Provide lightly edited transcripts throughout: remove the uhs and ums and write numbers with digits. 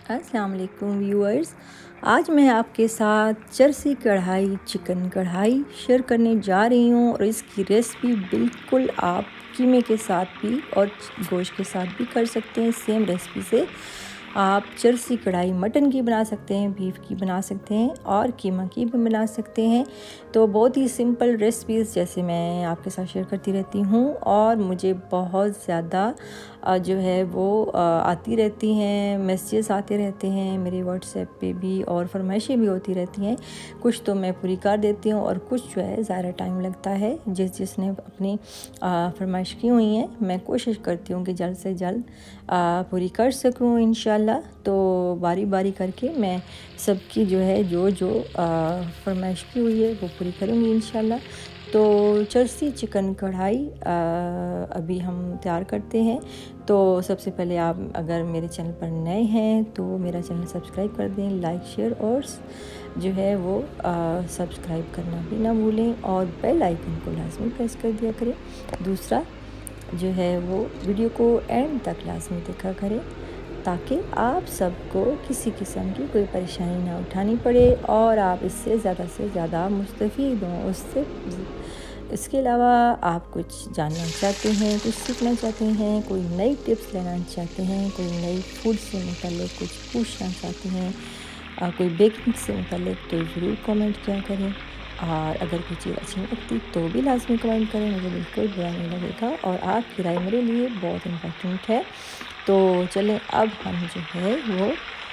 अस्सलाम वालेकुम व्यूअर्स। आज मैं आपके साथ चरसी कढ़ाई चिकन कढ़ाई शेयर करने जा रही हूँ और इसकी रेसिपी बिल्कुल आप कीमे के साथ भी और गोश्त के साथ भी कर सकते हैं। सेम रेसिपी से आप चरसी कढ़ाई मटन की बना सकते हैं, बीफ की बना सकते हैं और कीमा की भी बना सकते हैं। तो बहुत ही सिंपल रेसिपीज़ जैसे मैं आपके साथ शेयर करती रहती हूँ और मुझे बहुत ज़्यादा जो है वो आती रहती हैं, मैसेजेस आते रहते हैं मेरे व्हाट्सएप पे भी और फरमाइशें भी होती रहती हैं। कुछ तो मैं पूरी कर देती हूँ और कुछ जो है ज़्यादा टाइम लगता है। जिसने अपनी फरमाइश की हुई है मैं कोशिश करती हूँ कि जल्द से जल्द पूरी कर सकूँ इंशाल्लाह। तो बारी बारी करके मैं सबकी जो है जो फरमाइश की हुई है वो पूरी करूँगी इंशाल्लाह। तो चरसी चिकन कढ़ाई अभी हम तैयार करते हैं। तो सबसे पहले आप अगर मेरे चैनल पर नए हैं तो मेरा चैनल सब्सक्राइब कर दें, लाइक शेयर और जो है वो सब्सक्राइब करना भी ना भूलें और बेल आइकन को लाजमी प्रेस कर दिया करें। दूसरा जो है वो वीडियो को एंड तक लाजमी देखा करें ताकि आप सबको किसी किस्म की कोई परेशानी ना उठानी पड़े और आप इससे ज़्यादा से ज़्यादा मुस्तफ़ीद हों उससे। इसके अलावा आप कुछ जानना चाहते हैं, कुछ सीखना चाहते हैं, कोई नई टिप्स लेना चाहते हैं, कोई नई फूड से मुताल्लिक़ कुछ पूछना चाहते हैं, कोई बेकिंग से मुताल्लिक़ तो ज़रूर कमेंट किया करें। और अगर कोई चीज़ अच्छी नहीं लगती तो भी लाजमी कमेंट करें, मुझे बिल्कुल बुरा नहीं लगेगा और आपकी राय मेरे लिए बहुत इम्पोर्टेंट है। तो चलें अब हम जो है वो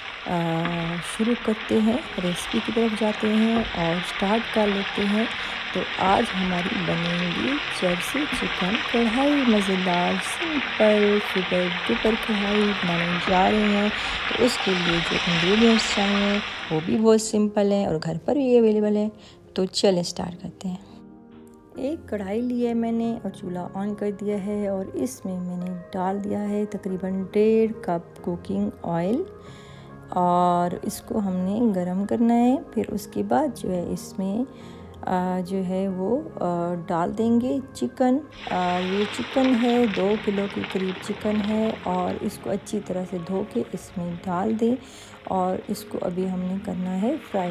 शुरू करते हैं, रेसिपी की तरफ जाते हैं और स्टार्ट कर लेते हैं। तो आज हमारी बनेगी चरसी चिकन कढ़ाई, मज़ेदार सिंपल सुपर डुपर कढ़ाई बनाने जा रहे हैं। तो उसके लिए जो इंग्रेडिएंट्स चाहिए वो भी बहुत सिंपल हैं और घर पर भी अवेलेबल है। तो चलें स्टार्ट करते हैं। एक कढ़ाई ली है मैंने और चूल्हा ऑन कर दिया है और इसमें मैंने डाल दिया है तकरीबन 1.5 कप कुकिंग ऑयल और इसको हमने गरम करना है। फिर उसके बाद जो है इसमें जो है वो डाल देंगे चिकन। ये चिकन है 2 किलो के करीब चिकन है और इसको अच्छी तरह से धो के इसमें डाल दें और इसको अभी हमने करना है फ्राई।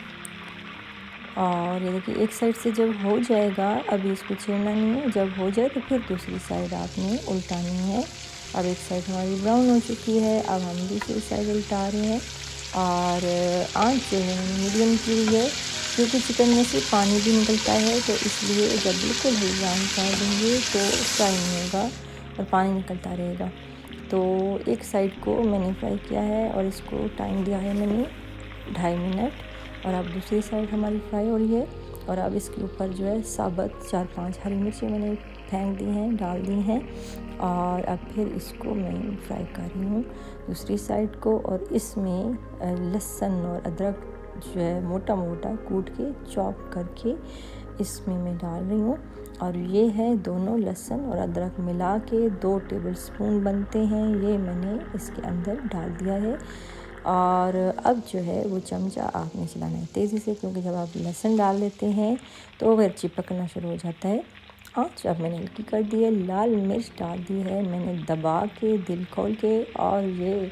और ये देखिए एक साइड से जब हो जाएगा, अभी इसको छेड़ना नहीं है, जब हो जाए तो फिर दूसरी साइड आपने उल्टानी है। अब एक साइड हमारी ब्राउन हो चुकी है, अब हम दूसरी साइड उल्टा रहे हैं और आंच जो है मीडियम की हुई है क्योंकि चिकन में से पानी भी निकलता है। तो इसलिए जब बिल्कुल ही ब्राउन कर देंगे तो फ्राई नहीं होगा और पानी निकलता रहेगा। तो एक साइड को मैंने फ्राई किया है और इसको टाइम दिया है मैंने 2.5 मिनट और अब दूसरी साइड हमारी फ्राई हो रही है। और अब इसके ऊपर जो है साबुत 4-5 हरी मिर्ची मैंने फेंक दी हैं, डाल दी हैं और अब फिर इसको मैं फ्राई कर रही हूँ दूसरी साइड को। और इसमें लहसुन और अदरक जो है मोटा मोटा कूट के चॉप करके इसमें मैं डाल रही हूँ और ये है दोनों लहसुन और अदरक मिला के 2 टेबलस्पून बनते हैं, ये मैंने इसके अंदर डाल दिया है। और अब जो है वो चमचा आपने चलाना है तेज़ी से क्योंकि जब आप लहसुन डाल देते हैं तो फिर चिपकना शुरू हो जाता है। आँच अब मैंने हल्की कर दी है। लाल मिर्च डाल दी है मैंने दबा के दिल खोल के और ये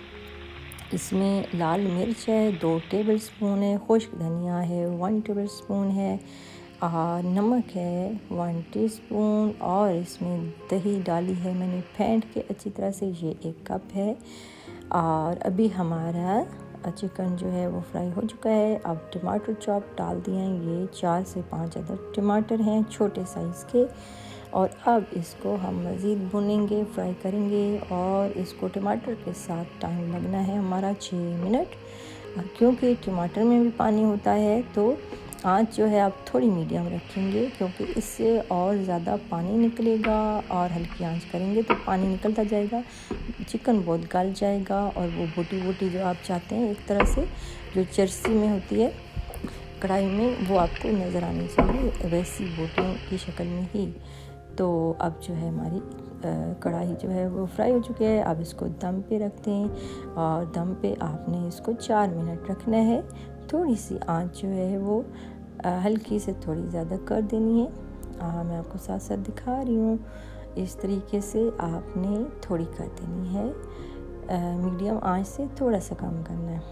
इसमें लाल मिर्च है 2 टेबलस्पून है, खुश्क धनिया है 1 टेबलस्पून है और नमक है 1 टीस्पून और इसमें दही डाली है मैंने फेंट के अच्छी तरह से, ये 1 कप है। और अभी हमारा चिकन जो है वो फ्राई हो चुका है। अब टमाटर चॉप डाल दिए हैं, ये 4 से 5 अदर टमाटर हैं छोटे साइज़ के और अब इसको हम मज़ीद भुनेंगे, फ्राई करेंगे और इसको टमाटर के साथ टाइम लगना है हमारा 6 मिनट। और क्योंकि टमाटर में भी पानी होता है तो आँच जो है आप थोड़ी मीडियम रखेंगे क्योंकि इससे और ज़्यादा पानी निकलेगा और हल्की आंच करेंगे तो पानी निकलता जाएगा, चिकन बहुत गल जाएगा और वो बोटी बोटी जो आप चाहते हैं एक तरह से जो चरसी में होती है कढ़ाई में वो आपको नज़र आनी चाहिए वैसी बोटियों की शक्ल में ही। तो अब जो है हमारी कढ़ाई जो है वो फ्राई हो चुकी है। अब इसको दम पे रखते हैं और दम पे आपने इसको 4 मिनट रखना है। थोड़ी सी आंच जो है वो हल्की से थोड़ी ज़्यादा कर देनी है। मैं आपको साथ साथ दिखा रही हूँ, इस तरीके से आपने थोड़ी कर देनी है मीडियम आंच से थोड़ा सा कम करना है,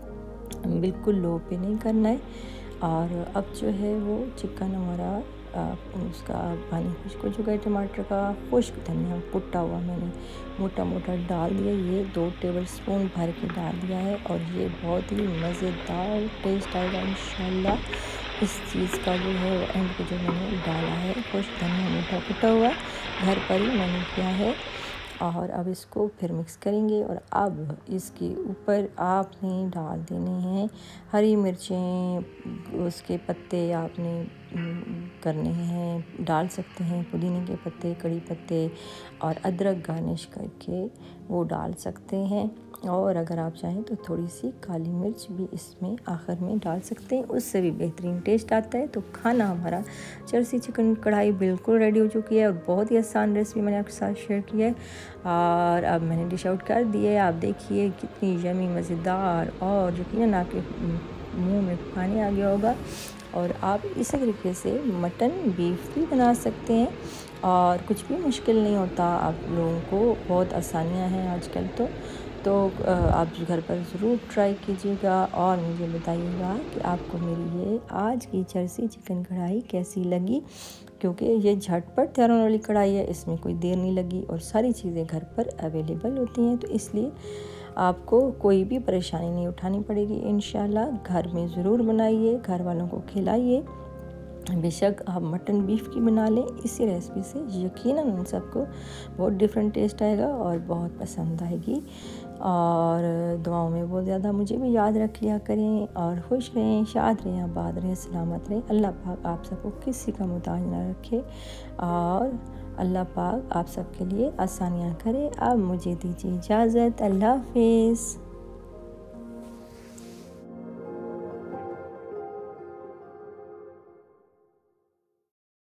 बिल्कुल लो पे नहीं करना है। और अब जो है वो चिकन हमारा उसका पानी खुश्क हो चुका है। टमाटर का खुश्क धनिया कुटा हुआ मैंने मोटा मोटा डाल दिया, ये 2 टेबलस्पून भर के डाल दिया है। और ये बहुत ही मज़ेदार टेस्ट आएगा इंशाल्लाह। इस चीज़ का जो है वो एंड पे जो मैंने डाला है खुश्क धनिया मोटा कुटा हुआ, घर पर ही मैंने किया है। और अब इसको फिर मिक्स करेंगे। और अब इसके ऊपर आपने डाल देने हैं हरी मिर्चें, उसके पत्ते आपने करने हैं, डाल सकते हैं पुदीने के पत्ते, कड़ी पत्ते और अदरक गार्निश करके वो डाल सकते हैं। और अगर आप चाहें तो थोड़ी सी काली मिर्च भी इसमें आखिर में डाल सकते हैं, उससे भी बेहतरीन टेस्ट आता है। तो खाना हमारा चरसी चिकन कढ़ाई बिल्कुल रेडी हो चुकी है और बहुत ही आसान रेसिपी मैंने आपके साथ शेयर की है। और अब मैंने डिश आउट कर दी है। आप देखिए कितनी यमी मज़ेदार, और यकीनन आपके मुंह में पानी आ गया होगा। और आप इसी तरीके से मटन बीफ भी बना सकते हैं और कुछ भी मुश्किल नहीं होता, आप लोगों को बहुत आसानियां हैं आजकल। तो आप घर पर ज़रूर ट्राई कीजिएगा और मुझे बताइएगा कि आपको मेरी ये आज की चरसी चिकन कढ़ाई कैसी लगी, क्योंकि ये झटपट तैयार होने वाली कढ़ाई है, इसमें कोई देर नहीं लगी और सारी चीज़ें घर पर अवेलेबल होती हैं। तो इसलिए आपको कोई भी परेशानी नहीं उठानी पड़ेगी इंशाल्लाह। घर में ज़रूर बनाइए, घर वालों को खिलाइए। बेशक आप मटन बीफ की बना लें, इसी रेसिपी से यकीनन उन सबको बहुत डिफरेंट टेस्ट आएगा और बहुत पसंद आएगी। और दुआओं में बहुत ज़्यादा मुझे भी याद रख लिया करें और खुश रहें, शाद रहें, आबाद रहें, सलामत रहें। अल्लाह पाक आप सबको किसी का मुताज ना रखे और अल्लाह पाक आप सबके लिए आसानियाँ करे। अब मुझे दीजिए इजाज़त। अल्लाह हाफ़िज़।